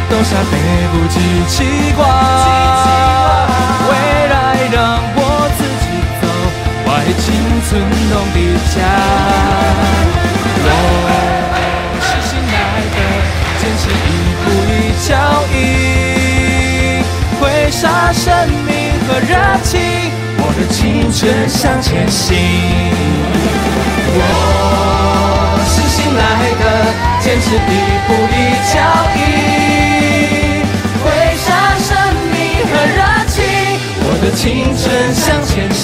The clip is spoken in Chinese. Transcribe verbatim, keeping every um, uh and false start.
都下辈不及牵挂，未来让我自己走，我的青春拢伫这。我是新来的，坚持一步一脚印，挥洒生命和热情，我的青春向前行。我是新来的，坚持一步一脚印，挥洒生命和热情，我的青春向前行。